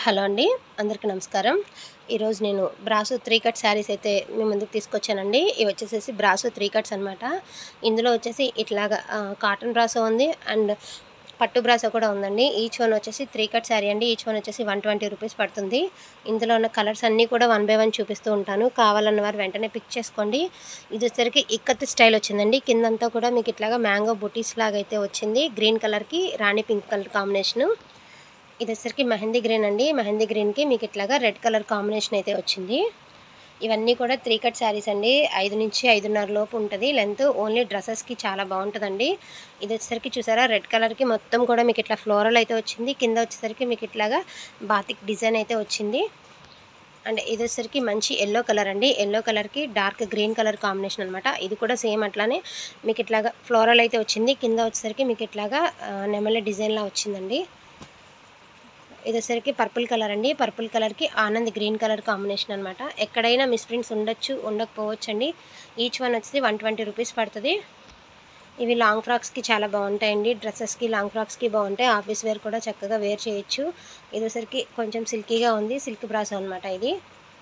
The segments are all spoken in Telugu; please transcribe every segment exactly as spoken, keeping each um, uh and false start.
హలో అండి, అందరికీ నమస్కారం. ఈరోజు నేను బ్రాసో త్రీ కట్ శారీస్ అయితే మీ ముందుకు తీసుకొచ్చానండి. ఇవి వచ్చేసేసి బ్రాసో త్రీ కట్స్ అనమాట. ఇందులో వచ్చేసి ఇట్లాగా కాటన్ బ్రాసో ఉంది అండ్ పట్టు బ్రాసో కూడా ఉందండి. ఈచ్ వన్ వచ్చేసి త్రీ కట్ శారీ అండి. ఈచ్ వన్ వచ్చేసి వన్ ట్వంటీ రూపీస్ పడుతుంది. ఇందులో ఉన్న కలర్స్ అన్నీ కూడా వన్ బై వన్ చూపిస్తూ ఉంటాను. కావాలన్న వారు వెంటనే పిక్ చేసుకోండి. ఇది వచ్చేసరికి ఇక్కత్ స్టైల్ వచ్చిందండి. కిందంతా కూడా మీకు ఇట్లాగా మ్యాంగో బుటీస్ లాగా అయితే వచ్చింది. గ్రీన్ కలర్కి రాణి పింక్ కలర్ కాంబినేషను. ఇది వచ్చేసరికి మెహందీ గ్రీన్ అండి. మెహందీ గ్రీన్కి మీకు ఇట్లాగా రెడ్ కలర్ కాంబినేషన్ అయితే వచ్చింది. ఇవన్నీ కూడా త్రీ కట్ శారీస్ అండి. ఐదు నుంచి ఐదున్నర లోపు ఉంటుంది లెంత్. ఓన్లీ డ్రెస్సెస్కి చాలా బాగుంటుందండి. ఇది వచ్చేసరికి చూసారా, రెడ్ కలర్కి మొత్తం కూడా మీకు ఇట్లా ఫ్లోరల్ అయితే వచ్చింది. కింద వచ్చేసరికి మీకు ఇట్లాగా బాతిక్ డిజైన్ అయితే వచ్చింది. అండ్ ఇది వచ్చేసరికి మంచి ఎల్లో కలర్ అండి. ఎల్లో కలర్కి డార్క్ గ్రీన్ కలర్ కాంబినేషన్ అనమాట. ఇది కూడా సేమ్ అట్లానే మీకు ఇట్లాగా ఫ్లోరల్ అయితే వచ్చింది. కింద వచ్చేసరికి మీకు ఇట్లాగా నెమలి డిజైన్లా వచ్చిందండి. ఇది వచ్చేసరికి పర్పుల్ కలర్ అండి. పర్పుల్ కలర్కి ఆనంద్ గ్రీన్ కలర్ కాంబినేషన్ అనమాట. ఎక్కడైనా మిస్ప్రింట్స్ ఉండొచ్చు, ఉండకపోవచ్చు అండి. ఈచ్ వన్ వచ్చి వన్ ట్వంటీ రూపీస్ పడుతుంది. ఇవి లాంగ్ ఫ్రాక్స్కి చాలా బాగుంటాయండి. డ్రెస్సెస్కి లాంగ్ ఫ్రాక్స్కి బాగుంటాయి. ఆఫీస్ వేర్ కూడా చక్కగా వేర్ చేయొచ్చు. ఇది వచ్చేసరికి కొంచెం సిల్కీగా ఉంది. సిల్క్ బ్రాసో అనమాట ఇది.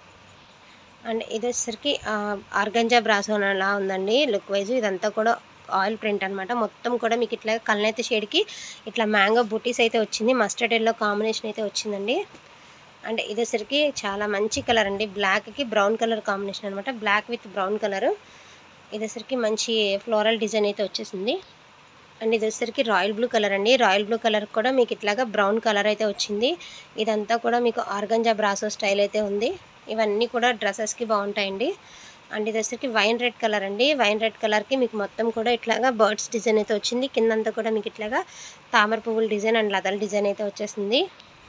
అండ్ ఇది వచ్చేసరికి ఆర్గంజా బ్రాసో అలా ఉందండి లుక్ వైజ్. ఇదంతా కూడా ఆయిల్ ప్రింట్ అనమాట. మొత్తం కూడా మీకు ఇట్లా కల్నేత షేడ్కి ఇట్లా మ్యాంగో బుటీస్ అయితే వచ్చింది. మస్టర్డ్ ఎల్లో కాంబినేషన్ అయితే వచ్చిందండి. అండ్ ఇది వచ్చేసరికి చాలా మంచి కలర్ అండి. బ్లాక్కి బ్రౌన్ కలర్ కాంబినేషన్ అనమాట. Black with brown colour. ఇది వచ్చేసరికి మంచి ఫ్లోరల్ డిజైన్ అయితే వచ్చేసింది. అండ్ ఇది వచ్చేసరికి రాయల్ బ్లూ కలర్ అండి. రాయల్ బ్లూ కలర్ కూడా మీకు ఇట్లాగా బ్రౌన్ కలర్ అయితే వచ్చింది. ఇదంతా కూడా మీకు ఆర్గంజా బ్రాసో స్టైల్ అయితే ఉంది. ఇవన్నీ కూడా డ్రెస్సెస్కి బాగుంటాయండి. అండ్ ఇది వచ్చేసరికి వైన్ రెడ్ కలర్ అండి. వైన్ రెడ్ కలర్కి మీకు మొత్తం కూడా ఇట్లాగా బర్డ్స్ డిజైన్ అయితే వచ్చింది. కిందంతా కూడా మీకు ఇట్లాగా తామర పువ్వుల డిజైన్ అండ్ లతల డిజైన్ అయితే వచ్చేసింది.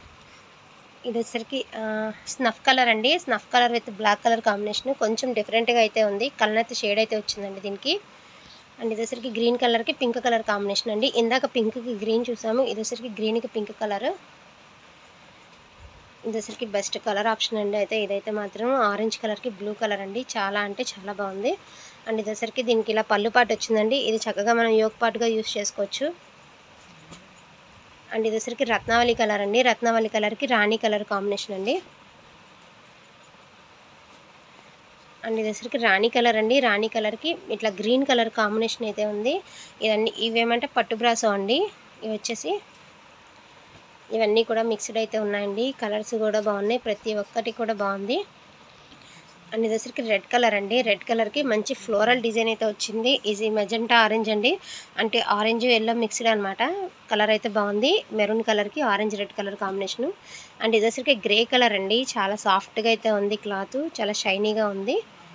ఇది వచ్చేసరికి స్నఫ్ కలర్ అండి. Snuff colour with black colour combination కొంచెం డిఫరెంట్గా అయితే ఉంది. కలనైతే షేడ్ అయితే వచ్చిందండి దీనికి. అండ్ ఇది వచ్చేసరికి గ్రీన్ కలర్కి పింక్ కలర్ కాంబినేషన్ అండి. ఇందాక పింక్కి గ్రీన్ చూసాము. ఇది వచ్చేసరికి గ్రీన్కి పింక్ కలర్. ఇది వచ్చరికి బెస్ట్ కలర్ ఆప్షన్ అండి. అయితే ఇదైతే మాత్రం ఆరెంజ్ కలర్కి బ్లూ కలర్ అండి. చాలా అంటే చాలా బాగుంది. అండ్ ఇది వచ్చరికి దీనికి ఇలా పళ్ళు పాటు వచ్చిందండి. ఇది చక్కగా మనం యోగ్ పాటుగా యూస్ చేసుకోవచ్చు. అండ్ ఇది వచ్చరికి రత్నావళి కలర్ అండి. రత్నావళి కలర్కి రాణి కలర్ కాంబినేషన్ అండి. అండ్ ఇది వచ్చరికి రాణి కలర్ అండి. రాణి కలర్కి ఇట్లా గ్రీన్ కలర్ కాంబినేషన్ అయితే ఉంది. ఇవన్నీ ఇవేమంటే పట్టు బ్రాసో అండి. ఇవి వచ్చేసి ఇవన్నీ కూడా మిక్స్డ్ అయితే ఉన్నాయండి. కలర్స్ కూడా బాగున్నాయి. ప్రతి ఒక్కటి కూడా బాగుంది. అండ్ ఇది వచ్చరికి రెడ్ కలర్ అండి. రెడ్ కలర్కి మంచి ఫ్లోరల్ డిజైన్ అయితే వచ్చింది. ఇది మెజెంటా ఆరెంజ్ అండి. అంటే ఆరెంజ్ ఎల్లో మిక్స్డ్ అనమాట. కలర్ అయితే బాగుంది. మెరూన్ కలర్కి orange red colour combination. And ఇది వచ్చరికి గ్రే కలర్ అండి. చాలా సాఫ్ట్గా అయితే ఉంది క్లాత్. చాలా షైనీగా ఉంది.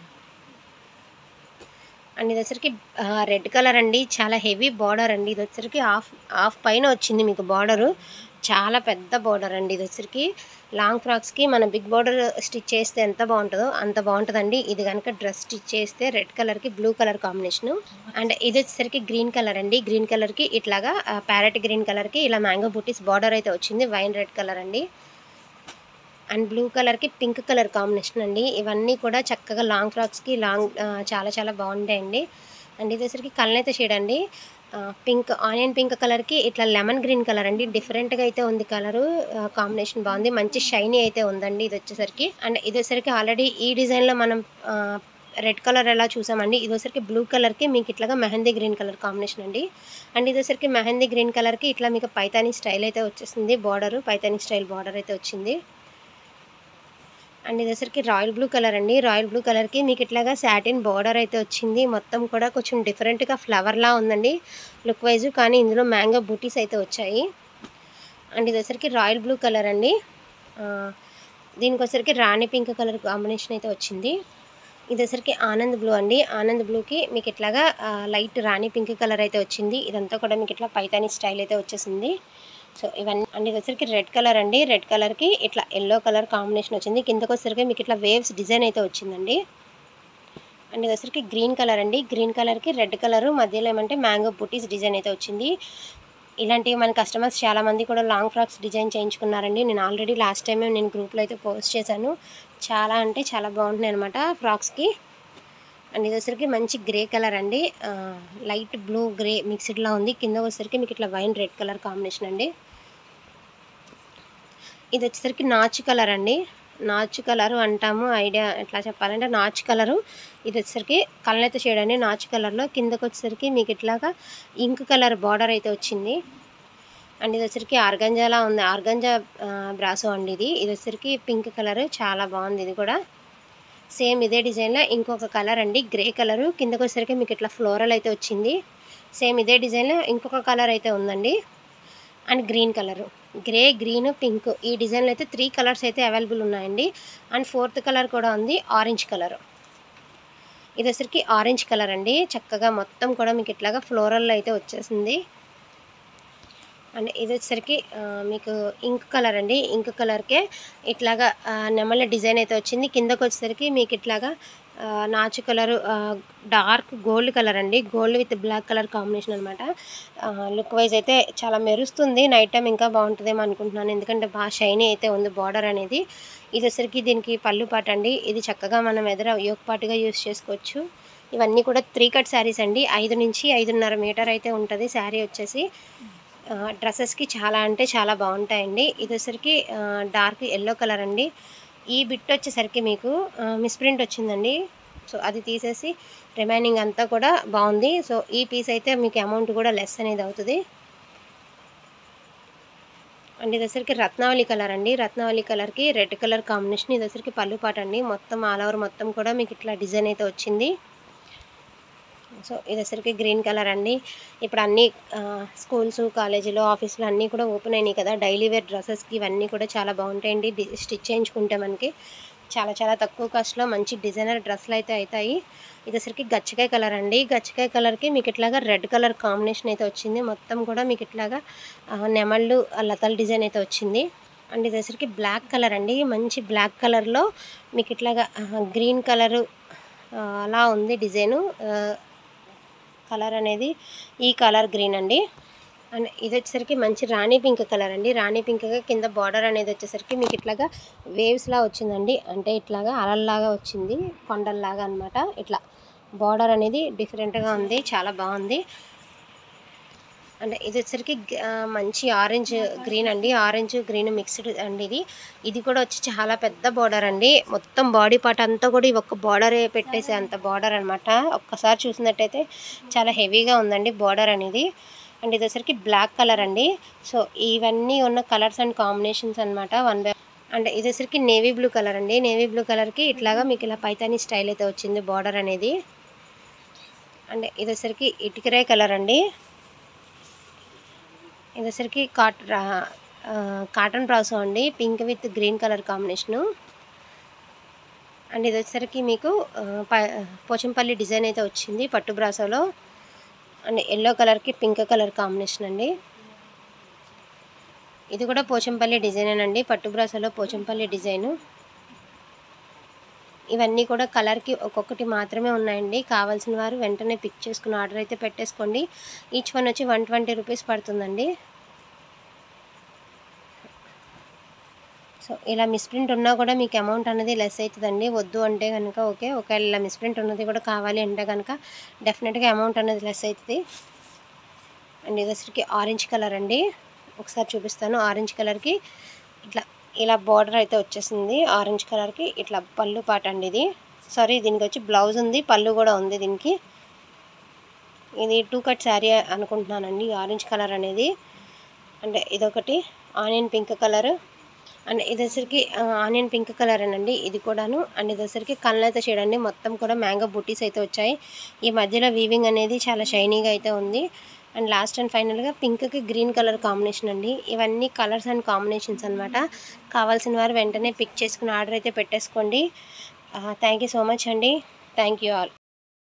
అండ్ ఇది వచ్చరికి రెడ్ కలర్ అండి. చాలా హెవీ బార్డర్ అండి. ఇది వచ్చరికి హాఫ్ హాఫ్ పైన వచ్చింది మీకు బార్డరు. చాలా పెద్ద బార్డర్ అండి. ఇది వచ్చరికి లాంగ్ ఫ్రాక్స్కి మన బిగ్ బార్డర్ స్టిచ్ చేస్తే ఎంత బాగుంటుందో అంత బాగుంటుందండి. ఇది కనుక డ్రెస్ స్టిచ్ చేస్తే రెడ్ కలర్కి బ్లూ కలర్ కాంబినేషను. అండ్ ఇది వచ్చేసరికి గ్రీన్ కలర్ అండి. గ్రీన్ కలర్కి ఇట్లాగా ప్యారెట్ గ్రీన్ కలర్కి ఇలా మ్యాంగో బూటీస్ బార్డర్ అయితే వచ్చింది. వైన్ రెడ్ కలర్ అండి. అండ్ బ్లూ కలర్కి పింక్ కలర్ కాంబినేషన్ అండి. ఇవన్నీ కూడా చక్కగా లాంగ్ ఫ్రాక్స్కి లాంగ్ చాలా చాలా బాగుంటాయండి. అండ్ ఇది వచ్చరికి కల్నేత షేడ్ అండి. పింక్ ఆనియన్ పింక్ కలర్కి ఇట్లా లెమన్ గ్రీన్ కలర్ అండి. డిఫరెంట్గా అయితే ఉంది కలరు. కాంబినేషన్ బాగుంది. మంచి షైనీ అయితే ఉందండి ఇది వచ్చేసరికి. అండ్ ఇది వచ్చేసరికి ఆల్రెడీ ఈ డిజైన్లో మనం రెడ్ కలర్ ఎలా చూసామండి. ఇది వచ్చరికి బ్లూ కలర్కి మీకు ఇట్లాగా మెహందీ గ్రీన్ కలర్ కాంబినేషన్ అండి. అండ్ ఇది వచ్చరికి మెహందీ గ్రీన్ కలర్కి ఇట్లా మీకు పైతానీ స్టైల్ అయితే వచ్చేసింది. బార్డరు పైతానీ స్టైల్ బార్డర్ అయితే వచ్చింది. అండ్ ఇది వచ్చరికి రాయల్ బ్లూ కలర్ అండి. రాయల్ బ్లూ కలర్కి మీకు ఇట్లాగా సాటిన్ బార్డర్ అయితే వచ్చింది. మొత్తం కూడా కొంచెం డిఫరెంట్గా ఫ్లవర్లా ఉందండి లుక్ వైజ్. కానీ ఇందులో మ్యాంగో బూటీస్ అయితే వచ్చాయి. అండ్ ఇది వచ్చరికి రాయల్ బ్లూ కలర్ అండి. దీనికి వచ్చరికి రాణి పింక్ కలర్ కాంబినేషన్ అయితే వచ్చింది. ఇది వచ్చరికి ఆనంద్ బ్లూ అండి. ఆనంద్ బ్లూకి మీకు ఇట్లాగా లైట్ రాణి పింక్ కలర్ అయితే వచ్చింది. ఇదంతా కూడా మీకు ఇట్లా పైతానీ స్టైల్ అయితే వచ్చేసింది. సో ఇవన్నీ అండ్ ఇది వచ్చరికి రెడ్ కలర్ అండి. రెడ్ కలర్కి ఇట్లా ఎల్లో కలర్ కాంబినేషన్ వచ్చింది. కిందకు వచ్చరికి మీకు ఇట్లా వేవ్స్ డిజైన్ అయితే వచ్చిందండి. అండ్ ఇది వచ్చరికి గ్రీన్ కలర్ అండి. గ్రీన్ కలర్కి రెడ్ కలర్ మధ్యలో ఏమంటే మ్యాంగో బుటీస్ డిజైన్ అయితే వచ్చింది. ఇలాంటివి మన కస్టమర్స్ చాలామంది కూడా లాంగ్ ఫ్రాక్స్ డిజైన్ చేయించుకున్నారండి. నేను ఆల్రెడీ లాస్ట్ టైమే నేను గ్రూప్లో అయితే పోస్ట్ చేశాను. చాలా అంటే చాలా బాగుంటున్నాయి అనమాట ఫ్రాక్స్కి. అండ్ ఇది వచ్చరికి మంచి గ్రే కలర్ అండి. లైట్ బ్లూ గ్రే మిక్స్డ్లా ఉంది. కింద వచ్చరికి మీకు ఇట్లా వైన్ రెడ్ కలర్ కాంబినేషన్ అండి. ఇది వచ్చేసరికి నాచు కలర్ అండి. నాచు కలరు అంటాము, ఐడియా ఎట్లా చెప్పాలంటే నాచు కలరు. ఇది వచ్చేసరికి కలనేత షేడ్ అండి నాచు కలర్లో. కిందకు వచ్చేసరికి మీకు ఇట్లాగా ఇంక్ కలర్ బార్డర్ అయితే వచ్చింది. అండ్ ఇది వచ్చేసరికి ఆర్గంజాలా ఉంది, ఆర్గంజా బ్రాసో అండి ఇది. ఇది వచ్చేసరికి పింక్ కలర్, చాలా బాగుంది ఇది కూడా. సేమ్ ఇదే డిజైన్లో ఇంకొక కలర్ అండి, గ్రే కలరు. కిందకు వచ్చేసరికి మీకు ఇట్లా ఫ్లోరల్ అయితే వచ్చింది. సేమ్ ఇదే డిజైన్లో ఇంకొక కలర్ అయితే ఉందండి, and green colour. Grey, green, pink ఈ డిజైన్లో అయితే త్రీ కలర్స్ అయితే అవైలబుల్ ఉన్నాయండి. అండ్ ఫోర్త్ కలర్ కూడా ఉంది, ఆరెంజ్ కలర్. ఇది వచ్చరికి ఆరెంజ్ కలర్ అండి. చక్కగా మొత్తం కూడా మీకు ఇట్లాగా ఫ్లోరల్ అయితే వచ్చేసింది. అండ్ ఇది వచ్చేసరికి మీకు ఇంక్ కలర్ అండి. ఇంక్ కలర్కే ఇట్లాగా నెమల డిజైన్ అయితే వచ్చింది. కిందకు వచ్చేసరికి మీకు ఇట్లాగా నాచు కలరు, డార్క్ గోల్డ్ కలర్ అండి. Gold with black colour combination అనమాట. లుక్ వైజ్ అయితే చాలా మెరుస్తుంది. నైట్ టైం ఇంకా బాగుంటుందేమో అనుకుంటున్నాను, ఎందుకంటే బాగా షైనీ అయితే ఉంది బార్డర్ అనేది. ఇది వచ్చేసరికి దీనికి పళ్ళు పాట అండి. ఇది చక్కగా మనం ఎదుర యోక్ పాటుగా యూస్ చేసుకోవచ్చు. ఇవన్నీ కూడా త్రీ కట్ శారీస్ అండి. ఐదు నుంచి ఐదున్నర మీటర్ అయితే ఉంటుంది శారీ వచ్చేసి. డ్రెస్సెస్కి చాలా అంటే చాలా బాగుంటాయండి. ఇది వచ్చేసరికి డార్క్ ఎల్లో కలర్ అండి. ఈ బిట్ వచ్చేసరికి మీకు మిస్ప్రింట్ వచ్చిందండి, సో అది తీసేసి రిమైనింగ్ అంతా కూడా బాగుంది. సో ఈ పీస్ అయితే మీకు అమౌంట్ కూడా లెస్ అనేది అవుతుంది. అండ్ ఇది వచ్చరికి రత్నావళి కలర్ అండి. రత్నావళి కలర్కి రెడ్ కలర్ కాంబినేషన్. ఇది వచ్చరికి పళ్ళు పాట అండి. మొత్తం ఆల్ ఓవర్ మొత్తం కూడా మీకు ఇట్లా డిజైన్ అయితే వచ్చింది. సో ఇది వచ్చరికి గ్రీన్ కలర్ అండి. ఇప్పుడు అన్ని స్కూల్స్, కాలేజీలో, ఆఫీసులో అన్నీ కూడా ఓపెన్ అయినాయి కదా, డైలీ వేర్ డ్రెస్సెస్కి ఇవన్నీ కూడా చాలా బాగుంటాయండి. స్టిచ్ చేయించుకుంటే మనకి చాలా చాలా తక్కువ కాస్ట్లో మంచి డిజైనర్ డ్రెస్సులు అయితే అవుతాయి. ఇది వచ్చరికి గచ్చకాయ కలర్ అండి. గచ్చకాయ కలర్కి మీకు ఇట్లాగా రెడ్ కలర్ కాంబినేషన్ అయితే వచ్చింది. మొత్తం కూడా మీకు ఇట్లాగా నెమళ్ళు లతల డిజైన్ అయితే వచ్చింది. అండ్ ఇది వచ్చరికి బ్లాక్ కలర్ అండి. మంచి బ్లాక్ కలర్లో మీకు ఇట్లాగా గ్రీన్ కలరు అలా ఉంది డిజైను. కలర్ అనేది ఈ కలర్ గ్రీన్ అండి. అండ్ ఇది వచ్చేసరికి మంచి రాణి పింక్ కలర్ అండి. రాణి పింక్గా కింద బార్డర్ అనేది వచ్చేసరికి మీకు ఇట్లాగా వేవ్స్లా వచ్చిందండి. అంటే ఇట్లాగా అలల్లాగా వచ్చింది, కొండల్లాగా అనమాట. ఇట్లా బార్డర్ అనేది డిఫరెంట్గా ఉంది, చాలా బాగుంది. అంటే ఇది వచ్చరికి మంచి ఆరెంజ్ గ్రీన్ అండి. ఆరెంజ్ గ్రీన్ మిక్స్డ్ అండి ఇది. ఇది కూడా వచ్చి చాలా పెద్ద బార్డర్ అండి. మొత్తం బాడీ పార్ట్ అంతా కూడా ఈ ఒక్క బార్డరే పెట్టేసే అంత బార్డర్ అనమాట. ఒక్కసారి చూసినట్టయితే చాలా హెవీగా ఉందండి బార్డర్ అనేది. అండ్ ఇది వచ్చరికి బ్లాక్ కలర్ అండి. సో ఇవన్నీ ఉన్న కలర్స్ అండ్ కాంబినేషన్స్ అనమాట వన్ బై. అండ్ ఇది వచ్చరికి నేవీ బ్లూ కలర్ అండి. నేవీ బ్లూ కలర్కి ఇట్లాగా మీకు ఇలా పైతానీ స్టైల్ అయితే వచ్చింది బార్డర్ అనేది. అండ్ ఇది వచ్చరికి ఇటుకరాయ కలర్ అండి. ఇది వచ్చరికి కాట్ కాటన్ బ్రాసో అండి, pink with green colour combination. And ఇది వచ్చరికి మీకు పోచంపల్లి డిజైన్ అయితే వచ్చింది పట్టు బ్రాసోలో. అండ్ ఎల్లో కలర్కి పింక్ కలర్ కాంబినేషన్ అండి. ఇది కూడా పోచంపల్లి డిజైనేనండి, పట్టు బ్రాసోలో పోచంపల్లి డిజైను. ఇవన్నీ కూడా కలర్కి ఒక్కొక్కటి మాత్రమే ఉన్నాయండి. కావాల్సిన వారు వెంటనే పిక్ చేసుకుని ఆర్డర్ అయితే పెట్టేసుకోండి. ఈచ్ వన్ వచ్చి వన్ ట్వంటీ రూపీస్ పడుతుందండి. సో ఇలా మిస్ప్రింట్ ఉన్నా కూడా మీకు అమౌంట్ అనేది లెస్ అవుతుందండి. వద్దు అంటే కనుక ఓకే, ఒకవేళ ఇలా మిస్ప్రింట్ ఉన్నది కూడా కావాలి అంటే కనుక డెఫినెట్గా అమౌంట్ అనేది లెస్ అవుతుంది. అండ్ ఇది వచ్చరికి ఆరెంజ్ కలర్ అండి. ఒకసారి చూపిస్తాను. ఆరెంజ్ కలర్కి ఇట్లా ఇలా బార్డర్ అయితే వచ్చేసింది. ఆరెంజ్ కలర్కి ఇట్లా పళ్ళు పాట అండి ఇది. సారీ, దీనికి వచ్చి బ్లౌజ్ ఉంది, పళ్ళు కూడా ఉంది దీనికి. ఇది టూ కట్ శారీ అనుకుంటున్నానండి ఆరెంజ్ కలర్ అనేది. అంటే ఇదొకటి ఆనియన్ పింక్ కలర్. అండ్ ఇది వచ్చరికి ఆనియన్ పింక్ కలర్ అనండి ఇది కూడాను. అండ్ ఇది వచ్చరికి కళ్ళైతే షేడ్ అండి. మొత్తం కూడా మ్యాంగో బుట్టీస్ అయితే వచ్చాయి. ఈ మధ్యలో వీవింగ్ అనేది చాలా షైనీగా అయితే ఉంది. అండ్ లాస్ట్ అండ్ ఫైనల్గా పింక్కి గ్రీన్ కలర్ కాంబినేషన్ అండి. ఇవన్నీ కలర్స్ అండ్ కాంబినేషన్స్ అనమాట. కావాల్సిన వారు వెంటనే పిక్ చేసుకుని ఆర్డర్ అయితే పెట్టేసుకోండి. థ్యాంక్ యూ సో మచ్ అండి. Thank you all.